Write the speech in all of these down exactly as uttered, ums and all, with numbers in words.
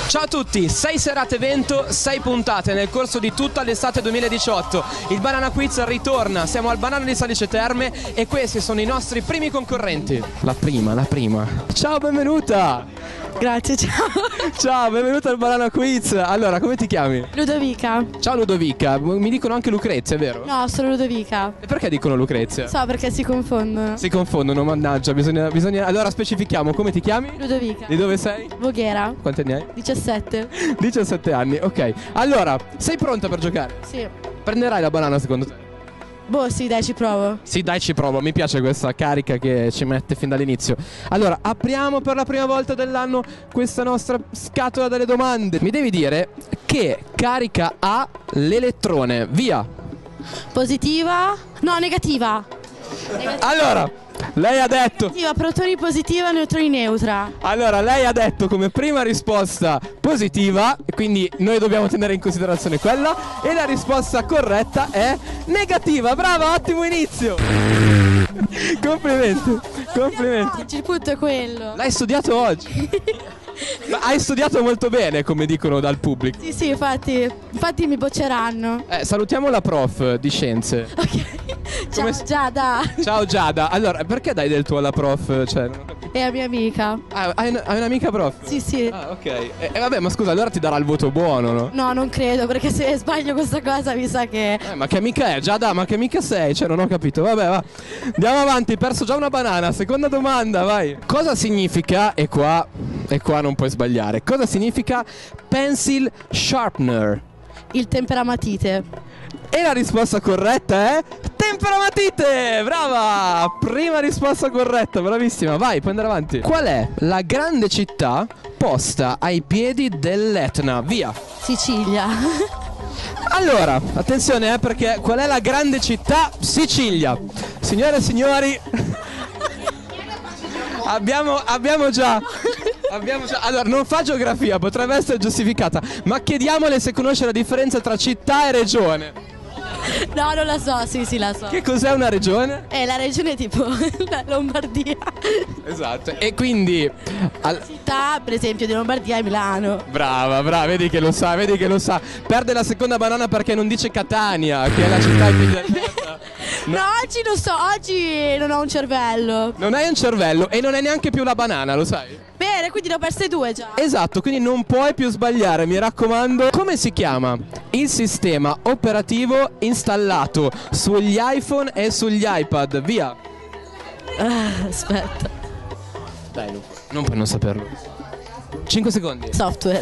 Ciao a tutti, sei serate evento, sei puntate nel corso di tutta l'estate duemiladiciotto. Il Banana Quiz ritorna, siamo al Banana di Salice Terme e questi sono i nostri primi concorrenti. La prima, la prima. Ciao, benvenuta! Grazie, ciao. Ciao, benvenuta al Banana Quiz. Allora, come ti chiami? Ludovica. Ciao Ludovica, mi dicono anche Lucrezia, è vero? No, sono Ludovica. E perché dicono Lucrezia? So perché si confondono. Si confondono, mannaggia, bisogna, bisogna... Allora specifichiamo, come ti chiami? Ludovica. Di dove sei? Voghera. Quanti anni hai? diciassette. diciassette anni, ok. Allora, sei pronta per giocare? Sì. Prenderai la banana secondo te? Boh, sì, dai, ci provo. Sì, dai, ci provo, mi piace questa carica che ci mette fin dall'inizio. Allora, apriamo per la prima volta dell'anno questa nostra scatola delle domande. Mi devi dire che carica ha l'elettrone, via. Positiva? No, negativa. Negativa. Allora, lei ha detto... Negativa, protoni positiva, neutroni neutra. Allora, lei ha detto come prima risposta positiva, quindi noi dobbiamo tenere in considerazione quella, e la risposta corretta è negativa. Brava, ottimo inizio. Complimenti, complimenti. Oggi il punto è quello. L'hai studiato oggi? Ma hai studiato molto bene, come dicono dal pubblico. Sì, sì, infatti, infatti mi bocceranno. Eh, salutiamo la prof di scienze. Ok. Ciao, Come si- Giada. Ciao Giada. Allora, perché dai del tuo alla prof? Cioè, non ho capito. È la mia amica. Ah, hai, un- hai un'amica prof? Sì, sì. Ah, ok. E eh, vabbè, ma scusa, allora ti darà il voto buono, no? No, non credo, perché se sbaglio questa cosa mi sa che... Eh, ma che amica è? Giada, ma che amica sei? Cioè, non ho capito. Vabbè, va. Andiamo avanti, perso già una banana. Seconda domanda, vai. Cosa significa, e qua, e qua non puoi sbagliare, cosa significa pencil sharpener? Il temperamatite. E la risposta corretta è temperamatite! Brava! Prima risposta corretta, bravissima. Vai, puoi andare avanti. Qual è la grande città posta ai piedi dell'Etna? Via. Sicilia. Allora, attenzione eh, perché qual è la grande città? Sicilia. Signore e signori, abbiamo, abbiamo già... Abbiamo già... Allora, non fa geografia, potrebbe essere giustificata, ma chiediamole se conosce la differenza tra città e regione. No, non la so, sì, sì, la so. Che cos'è una regione? È la regione tipo la Lombardia. Esatto. E quindi al... Città, per esempio, di Lombardia è Milano. Brava, brava, vedi che lo sa, vedi che lo sa. Perde la seconda banana perché non dice Catania, che è la città in piedi dell'Etna. No. no, oggi non so, oggi non ho un cervello. Non hai un cervello e non hai neanche più la banana, lo sai? Bene, quindi ne ho perse due già. Esatto, quindi non puoi più sbagliare, mi raccomando. Come si chiama il sistema operativo installato sugli iPhone e sugli iPad? Via. Ah, aspetta. Dai, non, non puoi non saperlo. cinque secondi. Software.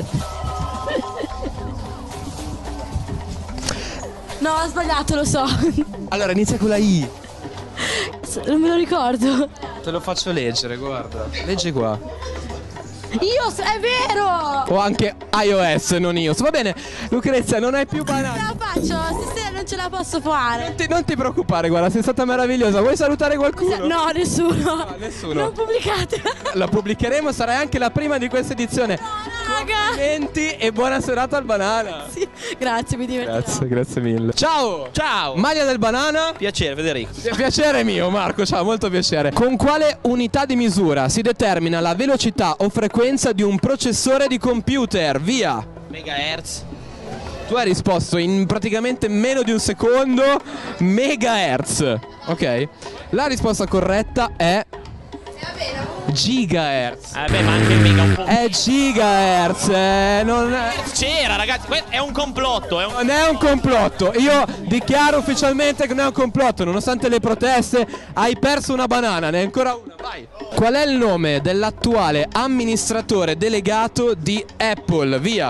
No, ho sbagliato, lo so. Allora, inizia con la I. Non me lo ricordo. Te lo faccio leggere, guarda. Leggi qua. Io, so- è vero! O anche iOS, non io. Va bene, Lucrezia, non hai più Non banana. la faccio, stasera non ce la posso fare. Non ti, non ti preoccupare, guarda, sei stata meravigliosa. Vuoi salutare qualcuno? No, nessuno. No, nessuno. Non pubblicate. La pubblicheremo, sarai anche la prima di questa edizione. Raga. Complimenti e buona serata al banana. Sì, grazie, mi divertirò. Grazie, grazie mille. Ciao! Ciao! Maglia del banana? Piacere Federico. Piacere mio, Marco, ciao, molto piacere. Con quale unità di misura si determina la velocità o frequenza di un processore di computer? Via! Megahertz. Tu hai risposto in praticamente meno di un secondo megahertz. Ok? La risposta corretta è gigahertz. Eh beh, ma anche il mega un po'. È gigahertz, eh, non è... C'era ragazzi, que- è un complotto, è un... Non è un complotto, io dichiaro ufficialmente che non è un complotto, nonostante le proteste hai perso una banana, ne hai ancora una, vai. Qual è il nome dell'attuale amministratore delegato di Apple? Via.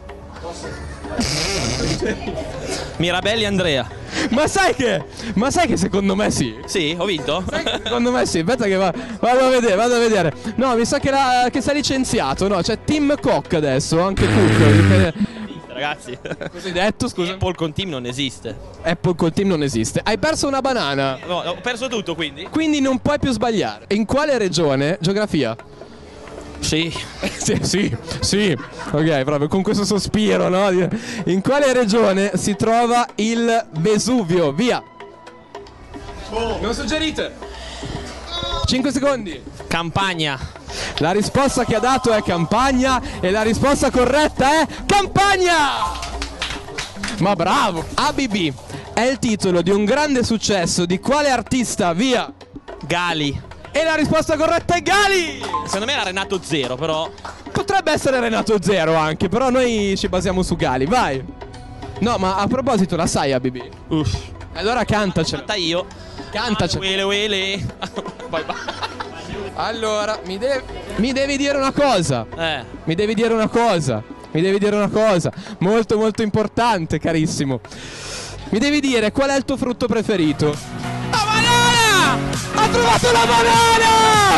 Mirabelli Andrea. Ma sai che, ma sai che secondo me sì? Sì, ho vinto? Secondo me sì, aspetta che va, vado a vedere, vado a vedere. No, mi sa che, la, che sei licenziato, no? C'è Tim Cook adesso, anche Cook. Ragazzi, Cosa hai detto, scusa? Apple con Team non esiste. Apple col team non esiste. Hai perso una banana, No, ho perso tutto quindi? quindi non puoi più sbagliare. In quale regione? Geografia. Sì. Sì, sì, sì. Ok, proprio con questo sospiro, no? In quale regione si trova il Vesuvio? Via. Non suggerite. cinque secondi. Campagna. La risposta che ha dato è Campagna e la risposta corretta è Campagna! Ma bravo! A B B è il titolo di un grande successo di quale artista? Via! Gali. E la risposta corretta è Gali! Secondo me era Renato Zero, però. Potrebbe essere Renato Zero anche, però noi ci basiamo su Gali, vai! No, ma a proposito, la sai A B B? Uff. Allora cantacela. Canta io. Cantacela. Wele wele. Poi va. Allora, mi, de- mi devi dire una cosa. Eh. Mi devi dire una cosa. Mi devi dire una cosa. Molto molto importante, carissimo. Mi devi dire qual è il tuo frutto preferito. La banana! Ha trovato la banana!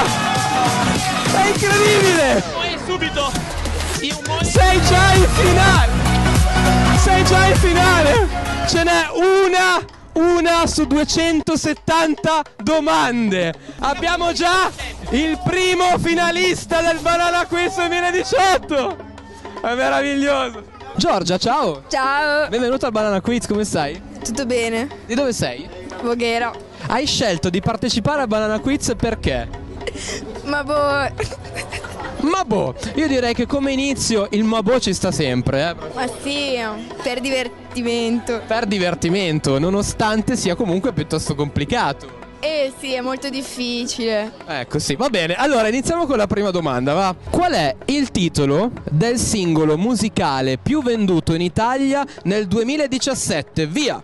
È incredibile! Poi subito. Io muoio. Sei già in finale! Sei già in finale! Ce n'è una! Una su duecentosettanta domande. Abbiamo già il primo finalista del Banana Quiz duemiladiciotto. È meraviglioso. Giorgia, ciao. Ciao. Benvenuto al Banana Quiz, come stai? Tutto bene? Di dove sei? Voghera. Hai scelto di partecipare al Banana Quiz perché? Ma boh. Ma boh, io direi che come inizio il ma boh ci sta sempre, eh. Ma sì, per divertimento. Per divertimento, nonostante sia comunque piuttosto complicato. Eh sì, è molto difficile. Ecco, sì, va bene. Allora, iniziamo con la prima domanda, va. Qual è il titolo del singolo musicale più venduto in Italia nel duemiladiciassette? Via!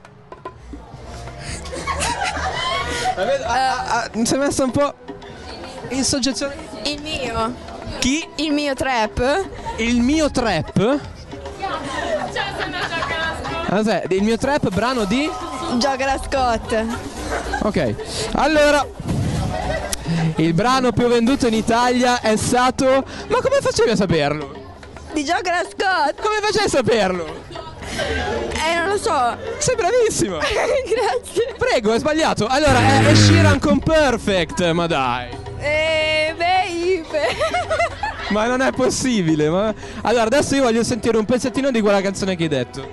uh, uh, si è messo un po' in soggezione. Il mio. Chi? Il mio trap. Il mio trap? Ah, il mio trap, brano di? Gioca la Scott. Ok, allora il brano più venduto in Italia è stato... Ma come facevi a saperlo? Di Gioca la Scott. Come facevi a saperlo? Eh, non lo so. Sei bravissimo. Grazie. Prego, hai sbagliato. Allora è, è Sheeran con Perfect, ma dai. Eh, baby. Ma non è possibile, ma... Allora adesso io voglio sentire un pezzettino di quella canzone che hai detto.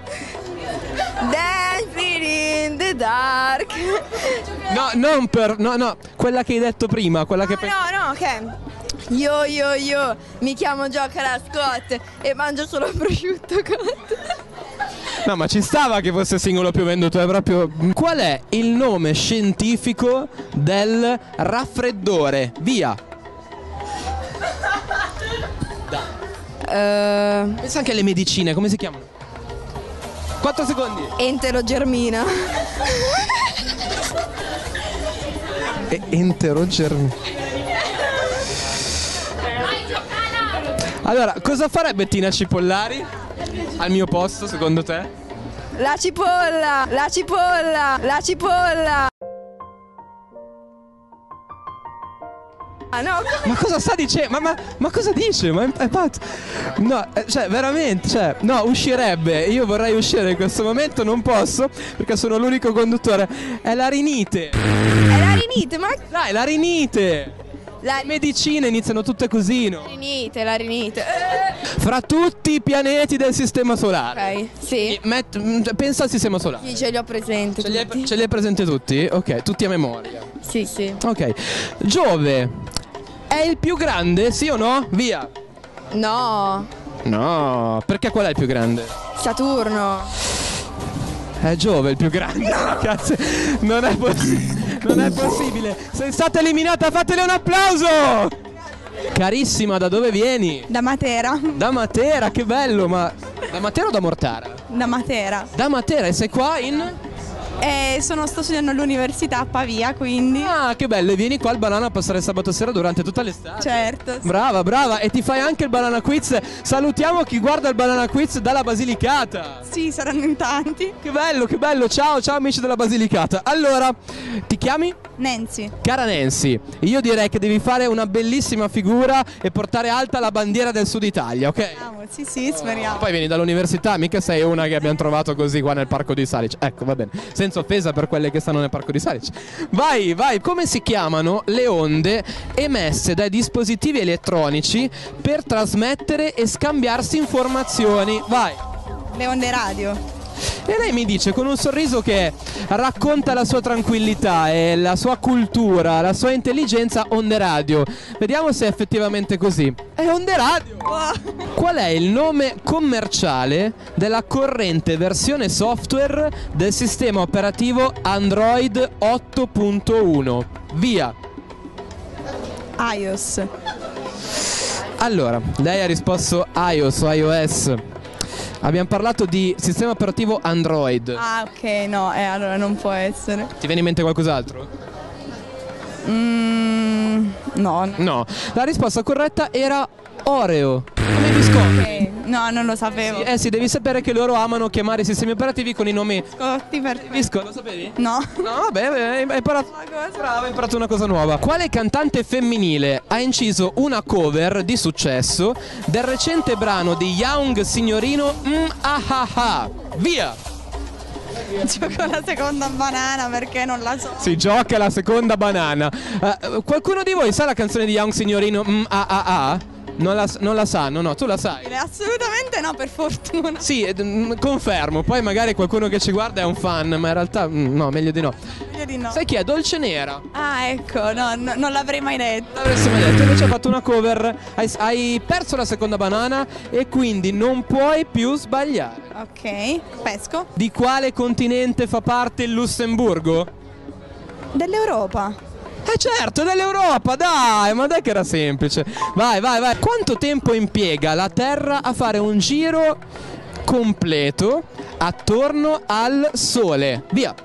Dancing in the dark. No, non per... No, no, quella che hai detto prima, quella che... No, no, no, ok. Io, io, io, mi chiamo Gioca la Scott e mangio solo prosciutto cotto. No, ma ci stava che fosse il singolo più venduto, è proprio... Qual è il nome scientifico del raffreddore? Via! Uh, Pensa anche alle medicine, come si chiamano? quattro secondi. Enterogermina. E- enterogermina. Allora, cosa farebbe Tina Cipollari al mio posto, secondo te? La cipolla, la cipolla, la cipolla. Ah, no. Ma cosa sta dicendo? Ma, ma, ma cosa dice? Ma è, è pazzo. No, eh, cioè, veramente, cioè, no, uscirebbe. Io vorrei uscire in questo momento, non posso, perché sono l'unico conduttore. È la rinite. È la rinite, ma... Dai, la rinite. La Le medicine iniziano tutte così, no? rinite, la rinite. Eh. Fra tutti i pianeti del sistema solare. Ok, sì. Met- mm, pensa al sistema solare. Sì, ce li ho presenti. Ce li, hai, tutti. ce li hai presenti tutti? Ok, tutti a memoria. Sì, sì. Ok. Giove è il più grande, sì o no? Via. No. No, perché qual è il più grande? Saturno. È Giove il più grande. Cazzo, non è possibile. Non è possibile. Sei stata eliminata, fatele un applauso. Carissima, da dove vieni? Da Matera. Da Matera, che bello, ma da Matera o da Mortara? Da Matera. Da Matera, e sei qua in? E sono, sto studiando all'università a Pavia, quindi. Ah, che bello, e vieni qua al Banana a passare il sabato sera durante tutta l'estate. Certo. Sì. Brava, brava, e ti fai anche il Banana Quiz. Salutiamo chi guarda il Banana Quiz dalla Basilicata. Sì, saranno in tanti. Che bello, che bello, ciao, ciao amici della Basilicata. Allora, ti chiami? Nancy. Cara Nancy, io direi che devi fare una bellissima figura e portare alta la bandiera del Sud Italia, ok? Speriamo, sì, sì, speriamo. Poi vieni dall'università, mica sei una che abbiamo trovato così qua nel parco di Salice. Ecco, va bene, senza offesa per quelle che stanno nel parco di Salice. Vai, vai, come si chiamano le onde emesse dai dispositivi elettronici per trasmettere e scambiarsi informazioni? Vai. Le onde radio. E lei mi dice con un sorriso che racconta la sua tranquillità e la sua cultura, la sua intelligenza, Onde Radio. Vediamo se è effettivamente così. È Onde Radio! Qual è il nome commerciale della corrente versione software del sistema operativo Android otto punto uno? Via! iOS. Allora, lei ha risposto iOS o iOS. Abbiamo parlato di sistema operativo Android. Ah, ok, no, eh, allora non può essere. Ti viene in mente qualcos'altro? Mm, no. No, la risposta corretta era Oreo. Come i biscotti. Ok, no, non lo sapevo. Eh sì, devi sapere che loro amano chiamare i sistemi operativi con i nomi. Biscotti per... Bisco, lo sapevi? No. No, vabbè, hai hai imparato. Bravo, hai imparato una cosa nuova. Quale cantante femminile ha inciso una cover di successo del recente brano di Young Signorino mm, ah ah ah? Via! Gioco la seconda banana perché non la so. Si gioca la seconda banana. Uh, qualcuno di voi sa la canzone di Young Signorino mm, ah ah ah? Non la, non la sanno, no, tu la sai. Assolutamente no, per fortuna. Sì, eh, mm, confermo. Poi magari qualcuno che ci guarda è un fan, ma in realtà mm, no, meglio di no. Meglio di no. Sai chi è? Dolce Nera. Ah, ecco, no, no, non l'avrei mai detto. L'avresti mai detto, invece hai fatto una cover. Hai, hai perso la seconda banana e quindi non puoi più sbagliare. Ok, pesco. Di quale continente fa parte il Lussemburgo? Dell'Europa. Eh certo, dell'Europa, dai, ma dai che era semplice. Vai, vai, vai. Quanto tempo impiega la Terra a fare un giro completo attorno al Sole? Via.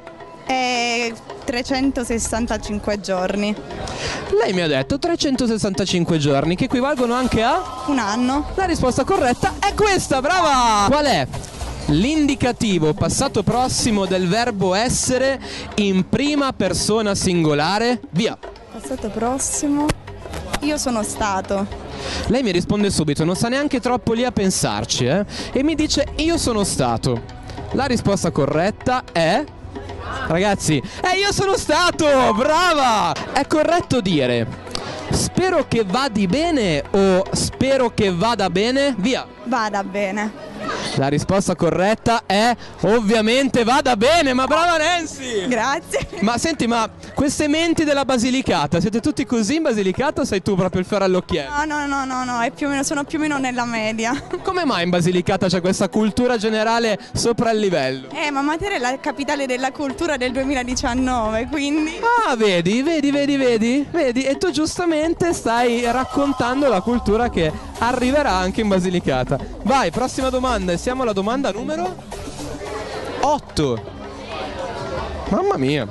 E trecentosessantacinque giorni. Lei mi ha detto trecentosessantacinque giorni, che equivalgono anche a... Un anno. La risposta corretta è questa, brava! Qual è l'indicativo passato prossimo del verbo essere in prima persona singolare? Via. Passato prossimo. Io sono stato. Lei mi risponde subito, non sta neanche troppo lì a pensarci, eh? E mi dice io sono stato. La risposta corretta è... Ragazzi, eh io sono stato! Brava! È corretto dire spero che vadi bene o spero che vada bene? Via. Vada bene. La risposta corretta è ovviamente vada bene, ma brava Nancy! Grazie. Ma senti, ma queste menti della Basilicata, siete tutti così in Basilicata o sei tu proprio il fiore all'occhiello? No, no, no, no, no, è più o meno, sono più o meno nella media. Come mai in Basilicata c'è questa cultura generale sopra il livello? Eh, ma Matera è la capitale della cultura del duemiladiciannove, quindi... Ah, vedi, vedi, vedi, vedi, vedi, e tu giustamente stai raccontando la cultura che arriverà anche in Basilicata. Vai, prossima domanda, e siamo alla domanda numero otto. Mamma mia.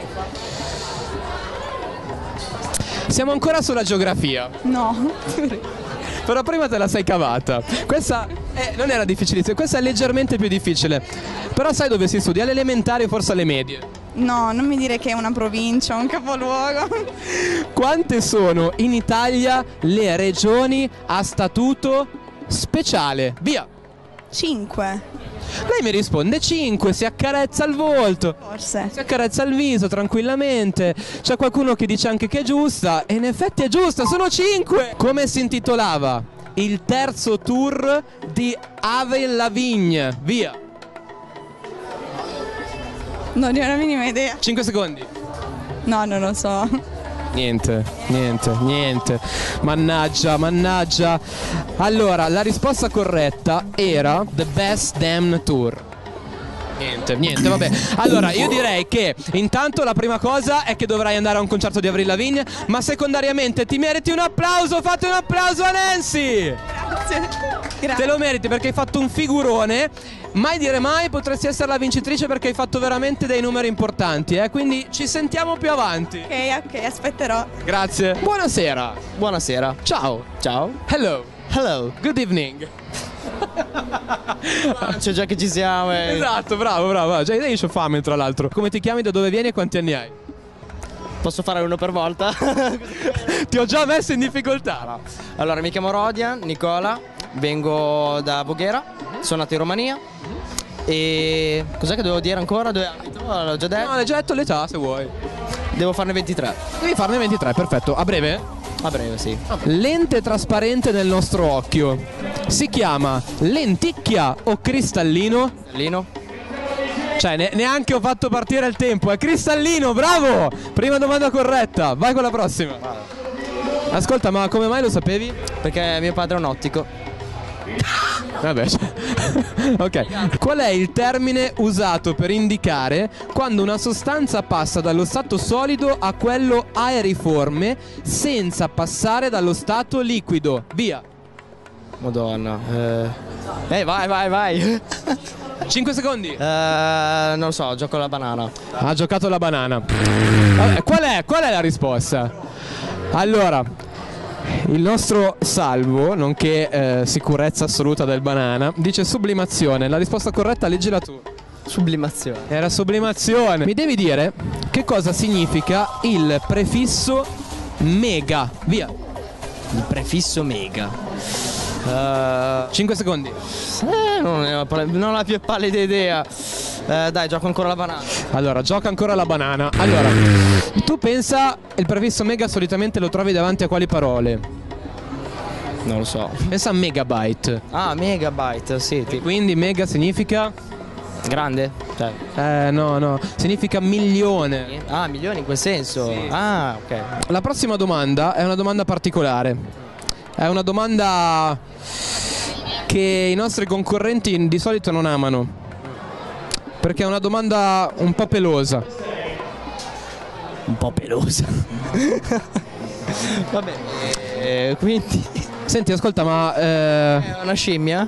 Siamo ancora sulla geografia. No. Però prima te la sei cavata. Questa eh, non era difficilissima, questa è leggermente più difficile. Però sai dove si studia? Alle elementari o forse alle medie? No, non mi dire che è una provincia, un capoluogo. Quante sono in Italia le regioni a statuto speciale? Via. Cinque. Lei mi risponde cinque, si accarezza il volto. Forse. Si accarezza il viso tranquillamente. C'è qualcuno che dice anche che è giusta. E in effetti è giusta, sono cinque. Come si intitolava il terzo tour di Avril Lavigne? Via. Non ne ho la minima idea. cinque secondi. No, non lo so. Niente, niente, niente. Mannaggia, mannaggia. Allora, la risposta corretta era The Best Damn Tour. Niente, niente, vabbè. Allora, io direi che intanto la prima cosa è che dovrai andare a un concerto di Avril Lavigne, ma secondariamente ti meriti un applauso. Fate un applauso a Nancy. Grazie. Grazie. Te lo meriti perché hai fatto un figurone. Mai dire mai, potresti essere la vincitrice perché hai fatto veramente dei numeri importanti, eh? Quindi ci sentiamo più avanti. Ok, ok, aspetterò. Grazie. Buonasera. Buonasera. Ciao. Ciao. Hello. Hello. Good evening. C'è già che ci siamo. eh. Esatto, bravo, bravo. Già io ho fame, tra l'altro. Come ti chiami, da dove vieni e quanti anni hai? Posso fare uno per volta? Ti ho già messo in difficoltà. Allora, mi chiamo Rodian Nicola, vengo da Voghera, sono nato in Romania. E cos'è che devo dire ancora? Due anni? Tu l'ho già detto? No, hai già detto l'età se vuoi. Devo farne ventitré. Devi farne ventitré, perfetto. A breve? A breve, sì. Lente trasparente nel nostro occhio si chiama lenticchia o cristallino? Lino? Cioè, ne- neanche ho fatto partire il tempo. È cristallino, bravo! Prima domanda corretta. Vai con la prossima. Ascolta, ma come mai lo sapevi? Perché mio padre è un ottico. Vabbè, cioè. Ok. Qual è il termine usato per indicare quando una sostanza passa dallo stato solido a quello aeriforme senza passare dallo stato liquido? Via. Madonna. Eh, eh vai, vai, vai. cinque secondi. Eh, non lo so, gioco la banana. Ha giocato la banana. Vabbè, qual è, qual è la risposta? Allora, il nostro Salvo, nonché eh, sicurezza assoluta del banana, dice sublimazione. La risposta corretta, leggila tu. Sublimazione. Era sublimazione. Mi devi dire che cosa significa il prefisso mega. Via. Il prefisso mega. Uh, cinque secondi. eh, non, ne ho, non ho la più pallida idea. Eh, dai, gioco ancora la banana. Allora, gioca ancora la banana. Allora, tu pensa, il prefisso mega solitamente lo trovi davanti a quali parole? Non lo so. Pensa a megabyte. Ah, megabyte, sì. E Tipo. quindi mega significa? Grande? Cioè. Eh, no, no. Significa milione. Ah, milioni in quel senso. Sì. Ah, ok. La prossima domanda è una domanda particolare. È una domanda che i nostri concorrenti di solito non amano, perché è una domanda un po' pelosa. Un po' pelosa. Vabbè, eh, quindi. Senti, ascolta, ma eh, È una scimmia?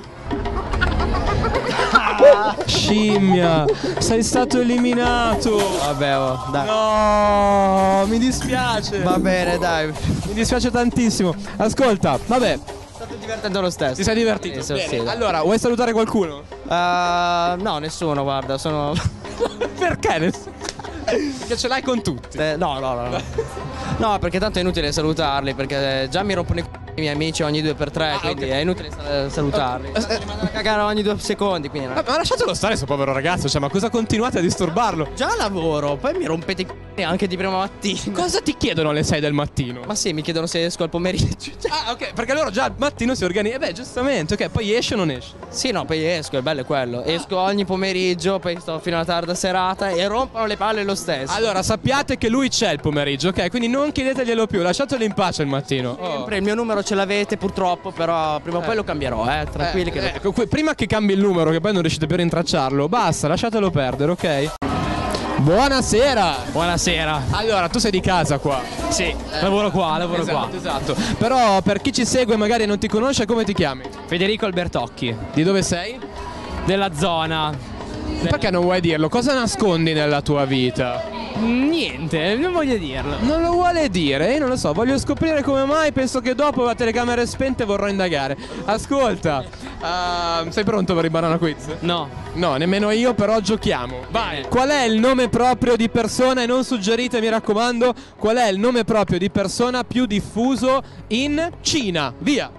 scimmia, sei stato eliminato. Vabbè, oh, dai. No, mi dispiace. Va bene, dai. Mi dispiace tantissimo. Ascolta, vabbè, È stato divertente lo stesso. ti sei divertito? Sì, sì, Bene. sì, dai. Allora, vuoi salutare qualcuno? Uh, no, nessuno, guarda, sono. Perché? Ness- Perché ce l'hai con tutti. Eh, no, no, no, no. No, perché tanto è inutile salutarli, perché già mi rompono i c***i i miei amici ogni due per tre, Ah, quindi ok. è inutile sa- salutarli. Eh, eh. Mi mandano a cagare ogni due secondi, quindi no. Ma, ma lasciatelo stare, sto povero ragazzo. Cioè, ma cosa continuate a disturbarlo? Già lavoro, poi mi rompete i c***i anche di prima mattina. Cosa ti chiedono alle sei del mattino? Ma sì, mi chiedono se esco al pomeriggio. Cioè, Ah, ok, perché loro già al mattino si organizzano. Eh beh, giustamente, ok, poi esce o non esce? sì, no, poi esco, il bello è quello. Esco ogni pomeriggio, poi sto fino alla tarda serata e rompono le palle lo stesso. Allora, sappiate che lui c'è il pomeriggio, ok? Quindi non chiedeteglielo più, lasciatelo in pace il mattino. Oh. Sempre il mio numero ce l'avete purtroppo, però prima o poi lo cambierò, eh. Tranquilli Eh, che lo- ecco, que- prima che cambi il numero, che poi non riuscite più a rintracciarlo, basta, lasciatelo perdere, ok? Buonasera! Buonasera. Allora, tu sei di casa qua. Sì, lavoro qua, lavoro Esatto, esatto. Però per chi ci segue e magari non ti conosce, come ti chiami? Federico Albertocchi, Di dove sei? della zona. Perché non vuoi dirlo? Cosa nascondi nella tua vita? Niente, non voglio dirlo. Non lo vuole dire? Io non lo so, voglio scoprire come mai. Penso che dopo la telecamere spente vorrò indagare. Ascolta, uh, sei pronto per il banana quiz? No. No, nemmeno io, però giochiamo. Vai. Qual è il nome proprio di persona, e non suggerite, mi raccomando, qual è il nome proprio di persona più diffuso in Cina? Via.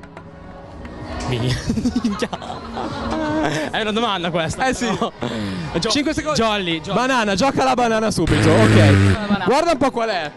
È una domanda questa. Eh sì. Gio- cinque secondi. Jolly, Jolly. Banana, gioca la banana subito, ok. Guarda un po' qual è.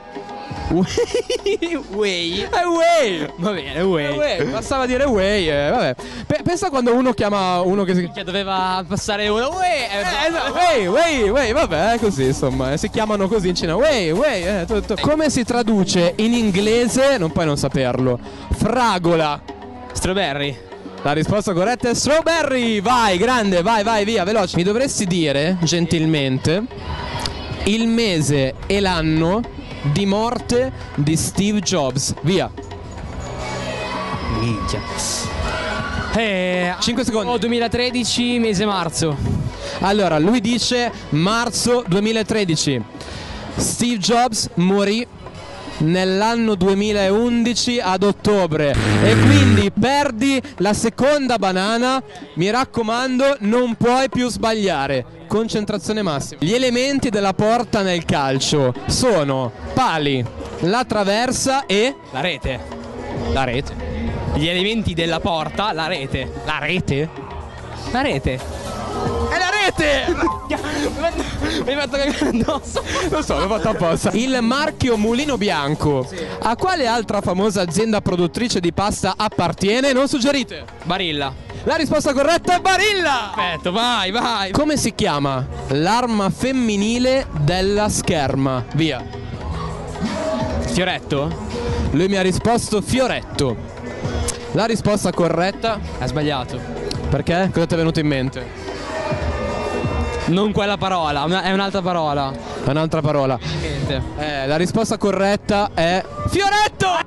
Way. È Way. Va bene, È way. Way. Bastava dire Way, eh, vabbè. Pe- pensa quando uno chiama uno che si... Che doveva passare uno. Way. Eh, esatto, Way, Way, Way, vabbè, è così, insomma, eh, si chiamano così in Cina. Way, Way, eh, tutto. Come si traduce in inglese, non puoi non saperlo, fragola? Strawberry. La risposta corretta è strawberry. Vai, grande, vai, vai, via, veloce. Mi dovresti dire, gentilmente, il mese e l'anno di morte di Steve Jobs. Via. Minchia. Eh, cinque secondi. oh, duemilatredici, mese marzo. Allora, lui dice marzo duemilatredici. Steve Jobs morì nell'anno duemilaundici ad ottobre, e quindi perdi la seconda banana. Mi raccomando, non puoi più sbagliare. Concentrazione massima. Gli elementi della porta nel calcio sono pali, la traversa e La rete. la rete. Gli elementi della porta, la rete. La rete? La rete. È la rete! Mi hai fatto cagare addosso. Lo so, l'ho fatto apposta. Il marchio Mulino Bianco a quale altra famosa azienda produttrice di pasta appartiene? Non suggerite. Barilla. La risposta corretta è Barilla. Perfetto, vai, vai. Come si chiama l'arma femminile della scherma? Via. Fioretto? Lui mi ha risposto fioretto. La risposta corretta? Ha sbagliato. Perché? Cosa ti è venuto in mente? Non quella parola, una- è un'altra parola. È un'altra parola. Niente. Eh, la risposta corretta è fioretto.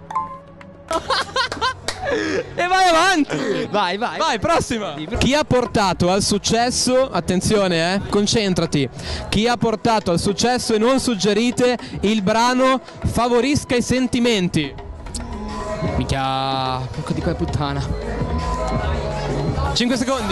E vai avanti. Vai, vai. Vai, prossima. Chi ha portato al successo, attenzione eh, concentrati. Chi ha portato al successo e non suggerite il brano Favorisca i sentimenti? Mica. Porco di quella puttana. cinque secondi.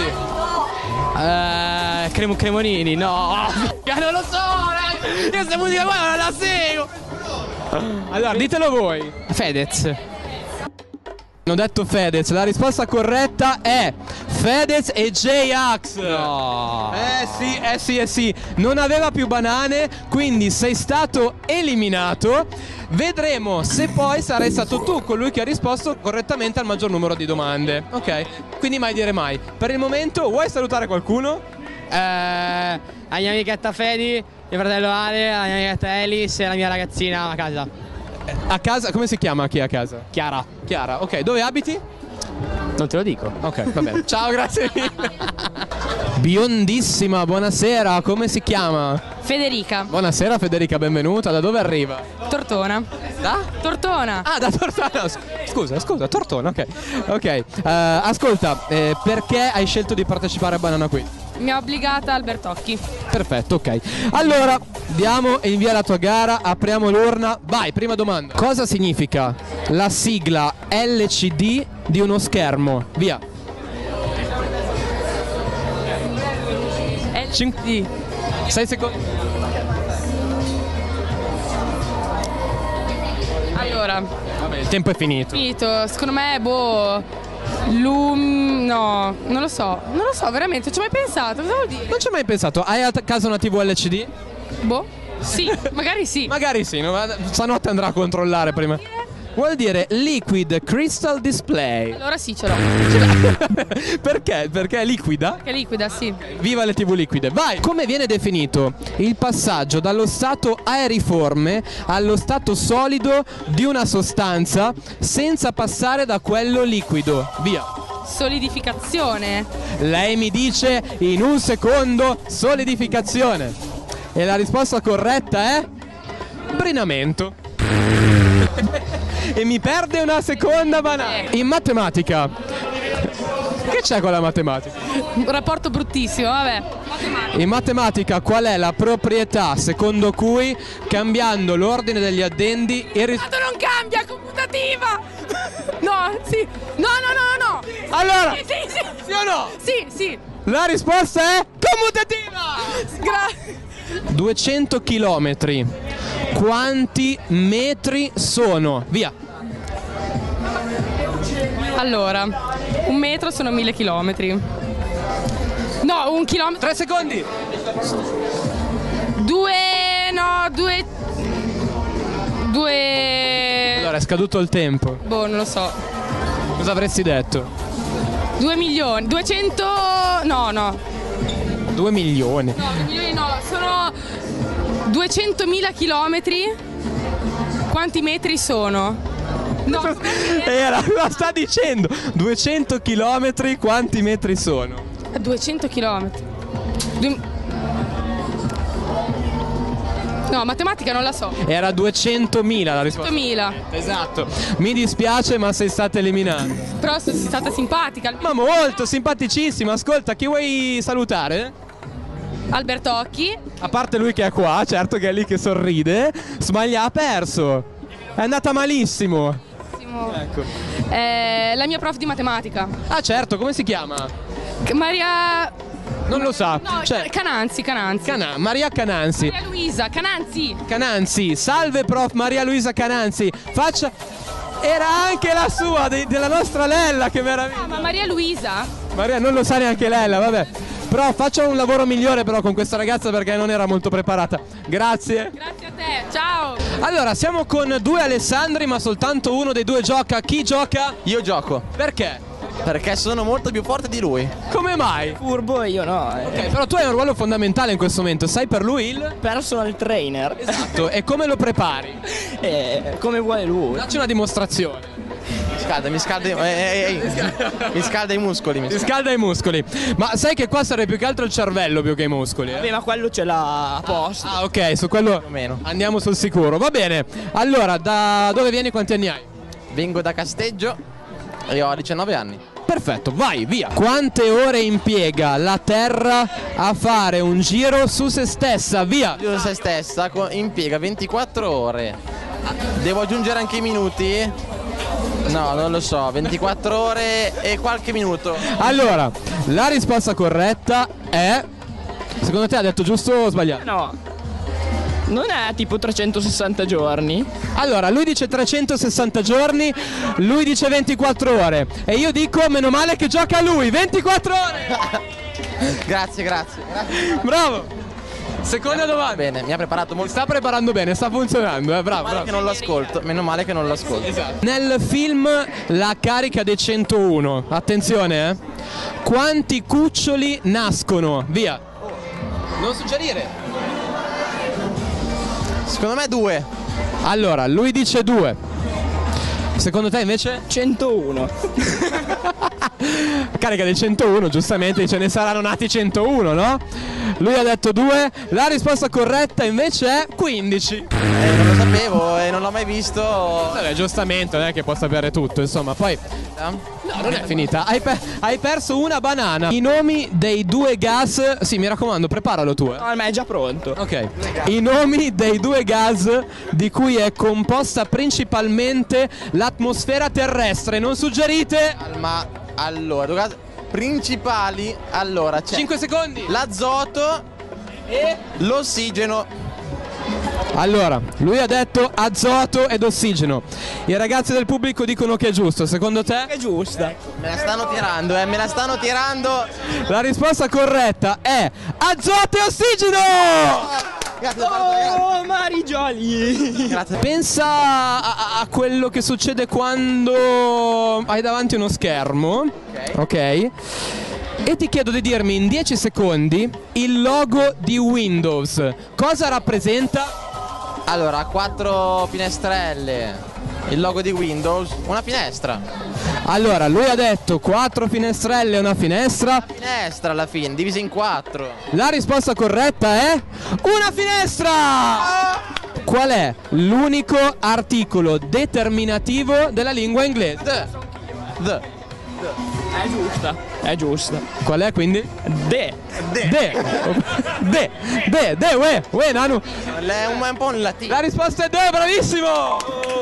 Eh. Cremo Cremonini, no. Non lo so, dai. Io questa musica qua non la seguo. Allora, ditelo voi. Fedez. Hanno detto Fedez, la risposta corretta è Fedez e J-Ax. No. Eh sì, eh sì, eh sì. Non aveva più banane, quindi sei stato eliminato. Vedremo se poi sarai stato tu colui che ha risposto correttamente al maggior numero di domande. Ok? Quindi mai dire mai. Per il momento vuoi salutare qualcuno? Eh, la mia amichetta Fedi, mio fratello Ale, la mia amichetta Elis e la mia ragazzina a casa. A casa, come si chiama chi è a casa? Chiara. Chiara, ok. Dove abiti? Non te lo dico. Ok, va bene. Ciao, grazie mille. Biondissima, buonasera, come si chiama? Federica, Buonasera Federica, benvenuta. Da dove arriva? Tortona. Da? Tortona. Ah, da Tortona. Scusa, scusa, Tortona, ok. Ok, eh, ascolta, eh, perché hai scelto di partecipare a Banana Quiz? Mi ha obbligata Albertocchi. Perfetto, ok. Allora, diamo e invia la tua gara, apriamo l'urna. Vai, prima domanda. Cosa significa la sigla L C D di uno schermo? Via. L C D. sei secondi. Allora, Vabbè, il tempo è finito. finito. Secondo me, boh. Lum. No, non lo so. Non lo so, veramente. Ci ho mai pensato. Cosa vuol dire? Non ci hai mai pensato? Hai a casa una tivù L C D? Boh. Sì, magari sì. Magari sì, no, ma stanotte andrà a controllare prima. Vuol dire Liquid Crystal Display. Allora sì, ce l'ho. Perché? Perché è liquida? Che è liquida, sì. Viva le tivù liquide. Vai! Come viene definito il passaggio dallo stato aeriforme allo stato solido di una sostanza senza passare da quello liquido? Via. Solidificazione. Lei mi dice in un secondo solidificazione. E la risposta corretta è brinamento. E mi perde una seconda banana. In matematica. Che c'è con la matematica? Un rapporto bruttissimo, vabbè. Matematica. In matematica qual è la proprietà secondo cui cambiando l'ordine degli addendi il ris- Tanto non cambia, commutativa. No, sì. No, no, no, no. Allora, Sì, sì, sì. sì o no? Sì, sì. La risposta è commutativa. Grazie. duecento chilometri. Quanti metri sono? Via. Allora, un metro sono mille chilometri. No, un chilometro. Tre secondi. Due. No, due. Due. Allora è scaduto il tempo. Boh, non lo so. Cosa avresti detto? Due milioni. Duecento. No, no. Due milioni. No, due milioni no. Sono duecentomila chilometri. Quanti metri sono? No, Era, lo sta dicendo. duecento chilometri, quanti metri sono? duecento chilometri. Due- No, matematica non la so. Era duecentomila la risposta. duemila. Esatto. Mi dispiace ma sei stata eliminata. Però sono stata simpatica. Ma molto simpaticissima. Ascolta, chi vuoi salutare? Albertocchi. A parte lui che è qua, certo che è lì che sorride. Smaglia ha perso. È andata malissimo. Ecco. Eh, la mia prof di matematica. Ah certo, come si chiama? Maria. Non lo sa. No, Cioè, Cananzi, Cananzi. Cana- Maria Cananzi. Maria Luisa, Cananzi. Cananzi, salve prof Maria Luisa Cananzi. Faccia. Era anche la sua, de- della nostra Lella, che meraviglia. Ah, ma Maria Luisa? Maria non lo sa neanche Lella, vabbè. Però faccia un lavoro migliore però con questa ragazza perché non era molto preparata. Grazie. Grazie a te, ciao. Allora, siamo con due Alessandri, ma soltanto uno dei due gioca. Chi gioca? Io gioco. Perché? Perché sono molto più forte di lui. Come mai? Furbo e io no. eh. Ok, però tu hai un ruolo fondamentale in questo momento. Sei per lui il... Personal trainer. Esatto. E come lo prepari? Eh, come vuole lui. Dacci una dimostrazione. Mi scalda, mi scalda, i- eh, eh, eh, mi scalda i muscoli. Mi Ti scalda. scalda i muscoli. Ma sai che qua serve più che altro il cervello più che i muscoli, eh? Vabbè, ma quello ce l'ha a posto. Ah, ok, su quello o meno. andiamo sul sicuro. Va bene. Allora, da dove vieni? Quanti anni hai? Vengo da Casteggio e ho diciannove anni. Perfetto, vai, via. Quante ore impiega la Terra a fare un giro su se stessa? Via. Io se stessa co- impiega ventiquattro ore. Devo aggiungere anche i minuti? No, non lo so, ventiquattro ore e qualche minuto. Allora, la risposta corretta è... Secondo te ha detto giusto o sbagliato? No. Non è tipo trecentosessanta giorni? Allora, lui dice trecentosessanta giorni, lui dice ventiquattro ore. E io dico, meno male che gioca lui, ventiquattro ore! Grazie, grazie. grazie. Bravo! Seconda domanda. Bene, mi ha preparato Si molto. sta preparando bene, sta funzionando, eh, bravo, Meno male che bravo. non lo ascolto. Meno male che non lo ascolto. Nel film La carica dei centouno, attenzione, eh. Quanti cuccioli nascono? Via. Non suggerire. Secondo me due. Allora, lui dice due. Secondo te invece? centouno. Carica del centouno, giustamente, ce ne saranno nati centouno, no? Lui ha detto due, la risposta corretta invece è quindici. Eh, non lo sapevo e non l'ho mai visto. Vabbè, giustamente, non è che può sapere tutto, insomma, poi... No, non è finita, hai, pe- hai perso una banana. I nomi dei due gas... Sì, mi raccomando, preparalo tu, eh. No, ma è già pronto. Ok, i nomi dei due gas di cui è composta principalmente l'atmosfera terrestre, non suggerite? Ma allora, due gas principali. Allora, c'è cinque secondi. l'azoto e l'ossigeno. Allora, lui ha detto azoto ed ossigeno. I ragazzi del pubblico dicono che è giusto, secondo te? È giusta. Me la stanno tirando, eh, me la stanno tirando. La risposta corretta è azoto e ossigeno! Grazie, grazie. Oh, Marigioli. Grazie. Pensa a, a quello che succede quando hai davanti uno schermo, Ok. ok? E ti chiedo di dirmi in dieci secondi il logo di Windows. Cosa rappresenta? Allora, quattro finestrelle. Il logo di Windows, una finestra. Allora, lui ha detto quattro finestrelle e una finestra. Finestra alla fine, divisa in quattro. La risposta corretta è una finestra! Qual è l'unico articolo determinativo della lingua inglese? The. The. È giusta. È giusta. Qual è quindi? De. De. De. De. De. Uè. Uè, Nanu. È un, è un po' un latino. La risposta è De, bravissimo!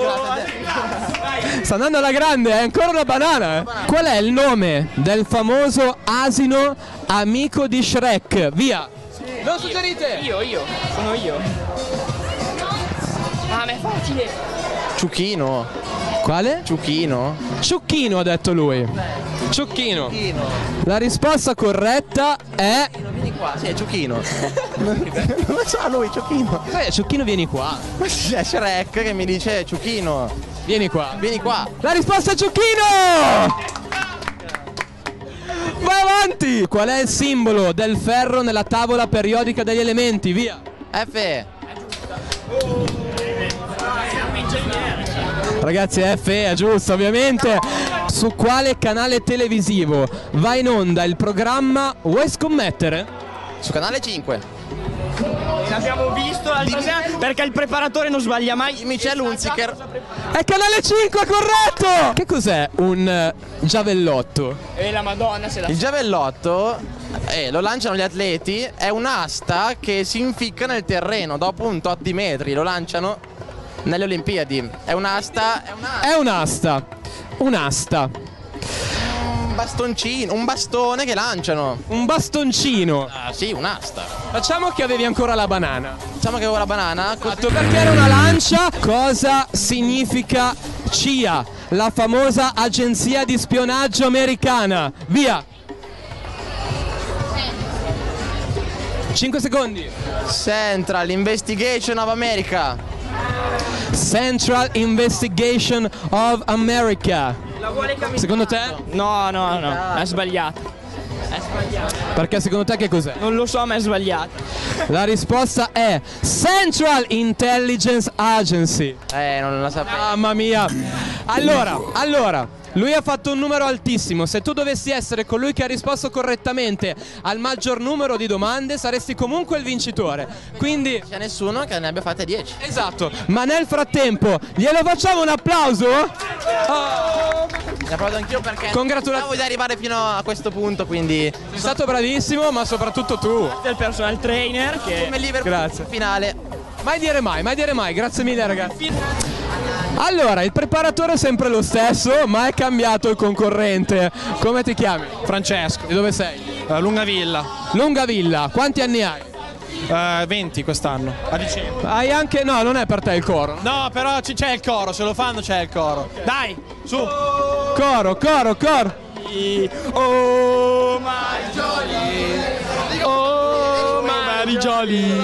Sta andando alla grande, è ancora una banana. eh. Qual è il nome del famoso asino amico di Shrek? Via. Non suggerite. Io, io. Sono io. Ah, ma è facile. Ciuchino. Quale? Ciuchino. Ciucchino, ha detto lui. Ciucchino. La risposta corretta è... Vieni qua. Sì, è Ciuchino. Non lo so lui, Ciuchino. Eh, Ciucchino, vieni qua. C'è Shrek che mi dice Ciuchino. Vieni qua. Vieni qua. La risposta è Ciucchino! Vai avanti! Qual è il simbolo del ferro nella tavola periodica degli elementi? Via. F. Ragazzi, F è giusto, ovviamente. Su quale canale televisivo va in onda il programma Vuoi scommettere? Su canale cinque. L'abbiamo visto l'altra sera perché il preparatore non sbaglia mai. Mi c'è Lunziker. È canale cinque, corretto! Che cos'è un eh, giavellotto? E la Madonna se la... Il giavellotto eh, lo lanciano gli atleti. È un'asta che si inficca nel terreno dopo un tot di metri. Lo lanciano nelle Olimpiadi. È un'asta. È un'asta. È un'asta. Un'asta. Un bastoncino. Un bastone che lanciano. Un bastoncino. Ah, sì, un'asta. Facciamo che avevi ancora la banana. Diciamo che avevo la banana. Così. Esatto, perché era una lancia. Cosa significa C I A, la famosa agenzia di spionaggio americana? Via. cinque secondi. Central Investigation of America. Central Investigation of America. La vuole camminare. Secondo te? No, no, no, è sbagliato. È sbagliato. Perché secondo te che cos'è? Non lo so, ma è sbagliato. La risposta è Central Intelligence Agency. Eh, non la sapevo. Mamma mia. Allora, allora, lui ha fatto un numero altissimo. Se tu dovessi essere colui che ha risposto correttamente al maggior numero di domande, saresti comunque il vincitore. Quindi C'è nessuno che ne abbia fatte dieci. esatto. Ma nel frattempo glielo facciamo un applauso? Oh. Ne applaudo anch'io perché Congratulazioni. Stavo di arrivare fino a questo punto, quindi Sei stato bravissimo, ma soprattutto tu. Del personal trainer che... come Liverpool Grazie. finale. Mai dire mai, mai dire mai. Grazie mille ragazzi. Allora, il preparatore è sempre lo stesso, ma è cambiato il concorrente. Come ti chiami? Francesco, Di dove sei? eh, Lungavilla, Lungavilla. Quanti anni hai? eh, venti quest'anno, a dicembre. Hai anche... No, non è per te il coro. No, però ci- c'è il coro, se lo fanno c'è il coro. Dai, su. Coro, coro, coro. Oh my jolly. Oh my jolly.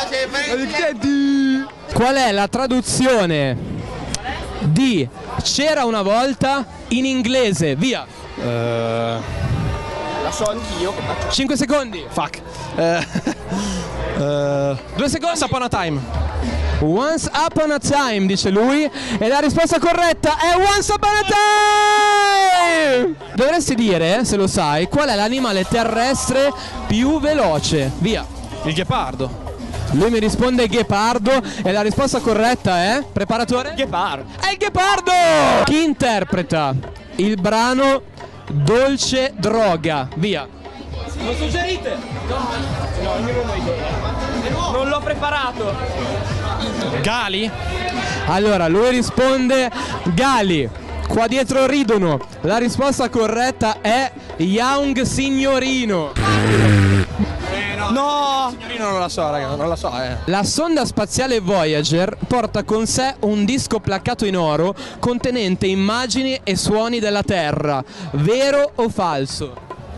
Qual è la traduzione di c'era una volta in inglese? Via. Eh, La so anch'io. cinque secondi. fuck. Eh, eh, due secondi. Once upon a time. Once upon a time, dice lui. E la risposta corretta è once upon a time. Dovresti dire, se lo sai, qual è l'animale terrestre più veloce. Via. Il ghepardo. Lui mi risponde ghepardo e la risposta corretta è... Preparatore? Ghepardo. È il ghepardo! Chi interpreta il brano Dolce Droga? Via. Lo suggerite? No, no, io non ho idea. Non l'ho preparato. Gali. Allora, lui risponde Gali. Qua dietro ridono. La risposta corretta è Young Signorino. No. Signorino non la so, raga, non la so, eh. La sonda spaziale Voyager porta con sé un disco placcato in oro contenente immagini e suoni della Terra. Vero o falso?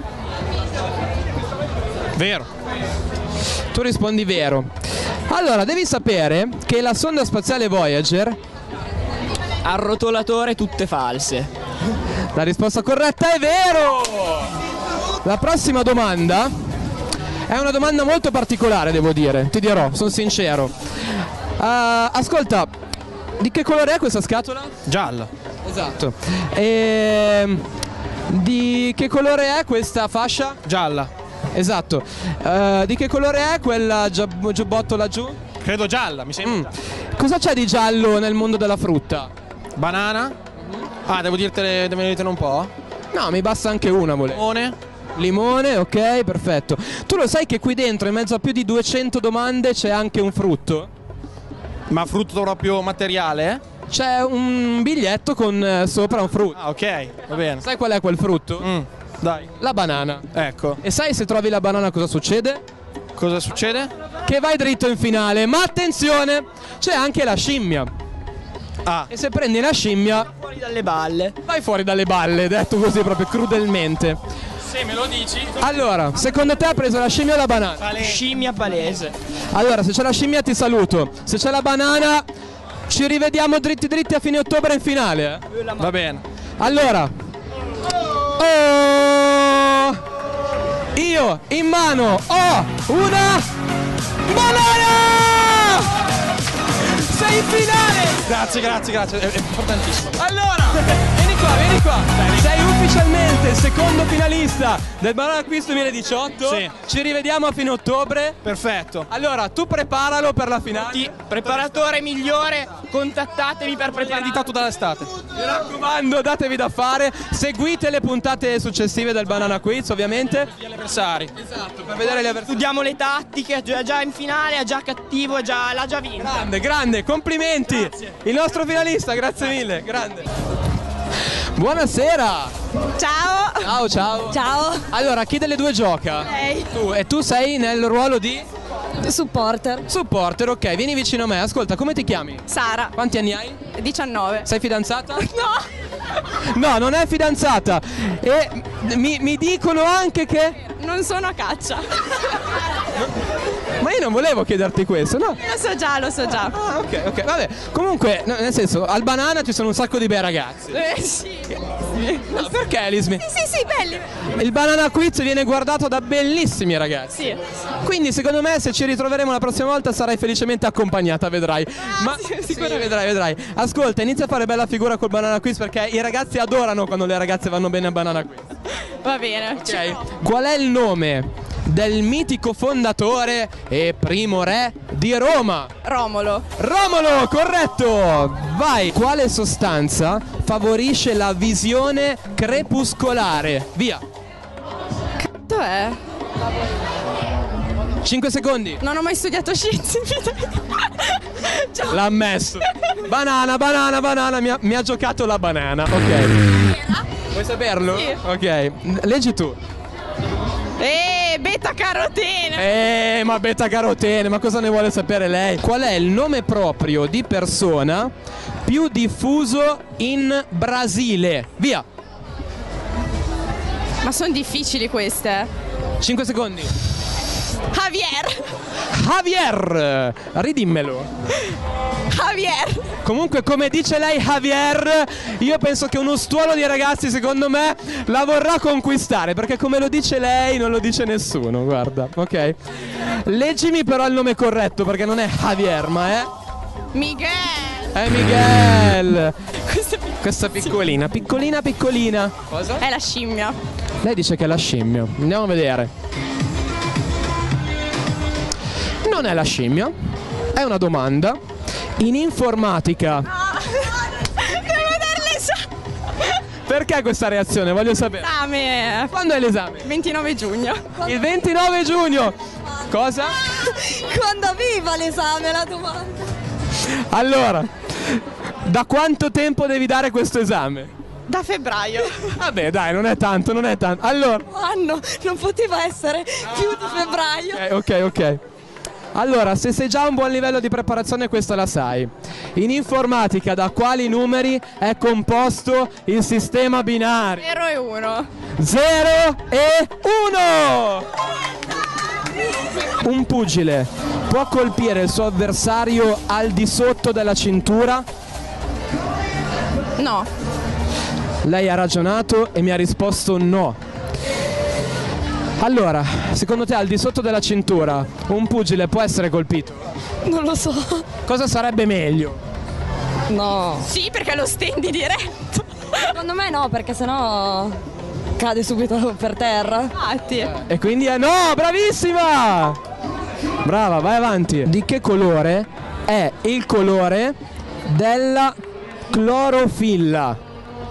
Vero. Tu rispondi vero. Allora, devi sapere che la sonda spaziale Voyager, Arrotolatore tutte false. la risposta corretta è vero! La prossima domanda è una domanda molto particolare, devo dire, ti dirò, sono sincero. Uh, ascolta, di che colore è questa scatola? Gialla. Esatto. E di che colore è questa fascia? Gialla. Esatto. Uh, di che colore è quel giab- giubbotto laggiù? Credo gialla, mi sembra. Mm. Cosa c'è di giallo nel mondo della frutta? Banana. Ah, devo dirtene, devo dirtene un po'. No, mi basta anche una, volevo. Limone. Limone, ok, perfetto. Tu lo sai che qui dentro, in mezzo a più di duecento domande, c'è anche un frutto? Ma frutto proprio materiale? C'è un biglietto con eh, sopra un frutto. Ah, ok, va bene. Sai qual è quel frutto? Mm, dai, La banana. ecco. E sai se trovi la banana cosa succede? Cosa succede? Che vai dritto in finale. Ma attenzione, c'è anche la scimmia. Ah, E se prendi la scimmia, Fuori dalle balle. vai fuori dalle balle, detto così proprio crudelmente. se me lo dici. Allora, secondo te ha preso la scimmia o la banana? Scimmia palese. Allora, se c'è la scimmia ti saluto. Se c'è la banana, ci rivediamo dritti dritti a fine ottobre in finale. eh. Va bene. Allora, oh, io in mano ho una banana! Sei in finale! Grazie, grazie, grazie. È, è importantissimo. Allora, vieni qua, vieni qua. Sei ufficialmente il secondo finalista del Banana Quiz duemiladiciotto. Sì. Ci rivediamo a fine ottobre. Perfetto. Allora, tu preparalo per la finale. Ti- Preparatore migliore, contattatemi per preparare. Editato dall'estate. Mi raccomando, datevi da fare. Seguite le puntate successive del Banana Quiz, ovviamente. Gli avversari. Esatto, per vedere le avversità. Studiamo le tattiche, è già- già in finale, è già cattivo, è già, l'ha già vinto. Grande, grande, complimenti. Il nostro finalista, grazie mille, grande. Buonasera. Ciao! Ciao, ciao. Ciao! Allora, chi delle due gioca? Lei. Tu, e tu sei nel ruolo di Supporter. supporter, ok, vieni vicino a me. Ascolta, come ti chiami? Sara. Quanti anni hai? diciannove. Sei fidanzata? No! No, non è fidanzata. E mi, mi dicono anche che... Non sono a caccia. Ma io non volevo chiederti questo, no? Lo so già, lo so già. Ah, ok, ok, vabbè. Comunque, no, nel senso, al Banana ci sono un sacco di bei ragazzi. Eh, sì. bellissimi. No, perché Lismi? Sì, sì, sì, belli. Il Banana Quiz viene guardato da bellissimi ragazzi. Sì. Quindi secondo me se ci ritroveremo la prossima volta sarai felicemente accompagnata, vedrai. Ma sì, sì, sicuramente. vedrai, vedrai. Ascolta, inizia a fare bella figura col Banana Quiz perché i ragazzi adorano quando le ragazze vanno bene al Banana Quiz. Va bene. Ok. Qual è il nome del mitico fondatore e primo re di Roma? Romolo. Romolo, corretto! Vai! Quale sostanza favorisce la visione crepuscolare? Via! Dov'è? cinque secondi. Non ho mai studiato scienze in vita mia. L'ha messo. Banana, banana, banana. Mi ha, mi ha giocato la banana. Ok. Vuoi saperlo? Sì. Ok. Leggi tu. Eh, beta carotene. Eh, ma beta carotene, ma cosa ne vuole sapere lei? Qual è il nome proprio di persona più diffuso in Brasile? Via. Ma sono difficili queste. cinque secondi. Javier. Javier. Ridimmelo. Javier. Comunque, come dice lei Javier, io penso che uno stuolo di ragazzi, secondo me, la vorrà conquistare, perché come lo dice lei non lo dice nessuno, guarda, ok? Leggimi però il nome corretto, perché non è Javier, ma è... Miguel. È Miguel. Questa è Questa piccolina, piccolina, piccolina. Cosa? È la scimmia. Lei dice che è la scimmia. Andiamo a vedere. Non è la scimmia, è una domanda. In informatica. No. Devo darle esame. Perché questa reazione? Voglio sapere. Esame. Quando è l'esame? ventinove giugno. Il ventinove giugno. Cosa? Quando aveva l'esame la domanda? Allora, da quanto tempo devi dare questo esame? Da febbraio. Vabbè, dai, non è tanto, non è tanto. Allora, Anno, non poteva essere più di febbraio. ok, ok, ok. Allora, se sei già a un buon livello di preparazione, questa la sai. In informatica, da quali numeri è composto il sistema binario? zero e uno. zero e uno! Un pugile può colpire il suo avversario al di sotto della cintura? No. Lei ha ragionato e mi ha risposto no. Allora, secondo te al di sotto della cintura un pugile può essere colpito? Non lo so. Cosa sarebbe meglio? No. Sì, perché lo stendi diretto. Secondo me no, perché sennò cade subito per terra. Infatti. E quindi è no, bravissima! Brava, vai avanti. Di che colore è il colore della clorofilla?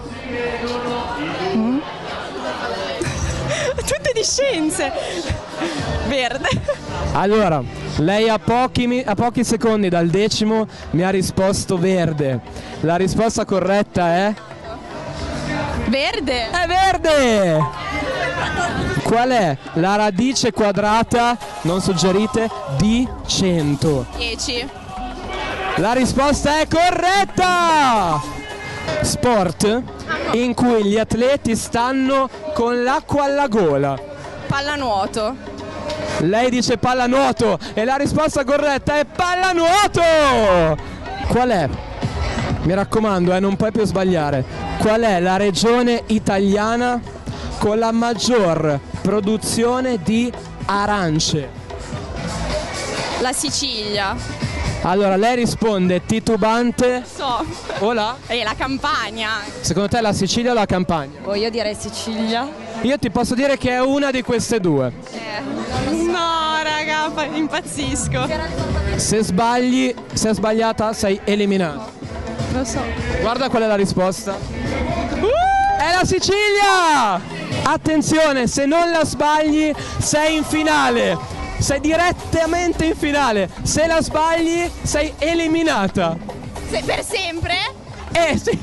Tutte di scienze. Verde. Allora, lei a pochi, mi- a pochi secondi dal decimo mi ha risposto verde. La risposta corretta è... Verde. È verde! Qual è la radice quadrata, non suggerite, di cento? dieci. La risposta è corretta! Sport in cui gli atleti stanno con l'acqua alla gola. Pallanuoto. Lei dice pallanuoto e la risposta corretta è pallanuoto! Qual è? Mi raccomando, eh, non puoi più sbagliare. Qual è la regione italiana con la maggior produzione di arance? La Sicilia. Allora, lei risponde titubante. So. O la? E la Campania. Secondo te la Sicilia o la Campania? Oh, io direi Sicilia. Io ti posso dire che è una di queste due. No, raga, fa- impazzisco. Se sbagli, se è sbagliata, sei eliminato. Lo so. Guarda qual è la risposta. È la Sicilia! Attenzione, se non la sbagli, sei in finale. Sei direttamente in finale. Se la sbagli, sei eliminata. Se- per sempre? Eh sì.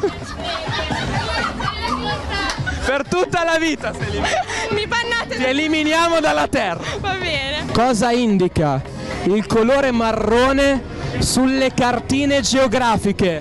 Per tutta la vita sei eliminata. Mi bannate. Ti eliminiamo dalla terra. Va bene. Cosa indica il colore marrone sulle cartine geografiche?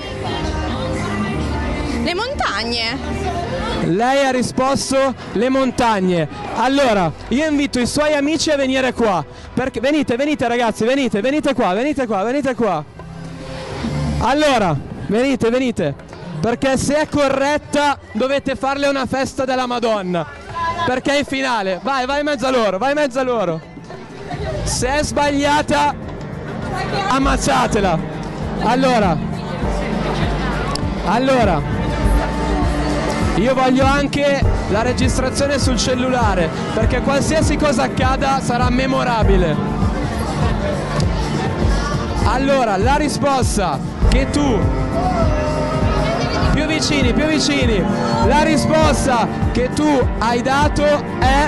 Le montagne. Lei ha risposto le montagne. Allora, io invito i suoi amici a venire qua. Perché venite, venite ragazzi, venite, venite qua, venite qua, venite qua. Allora, venite, venite. Perché se è corretta dovete farle una festa della Madonna. Perché è in finale. Vai, vai in mezzo a loro, vai in mezzo a loro. Se è sbagliata, ammazzatela. Allora. Allora. Io voglio anche la registrazione sul cellulare, perché qualsiasi cosa accada sarà memorabile. Allora, la risposta che tu... Più vicini, più vicini. La risposta che tu hai dato è...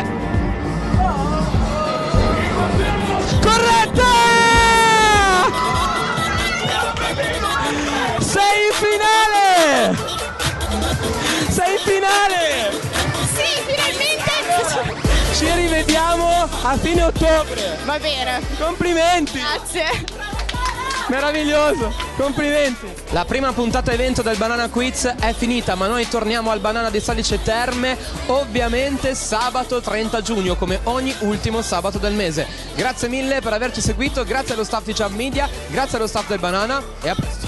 corretta! Sei in finale! Sei in finale! Sì, finalmente! Ci rivediamo a fine ottobre. Va bene. Complimenti! Grazie. Meraviglioso, complimenti. La prima puntata evento del Banana Quiz è finita, ma noi torniamo al Banana di Salice Terme ovviamente sabato trenta giugno, come ogni ultimo sabato del mese. Grazie mille per averci seguito, grazie allo staff di Jump Media, grazie allo staff del Banana e a presto.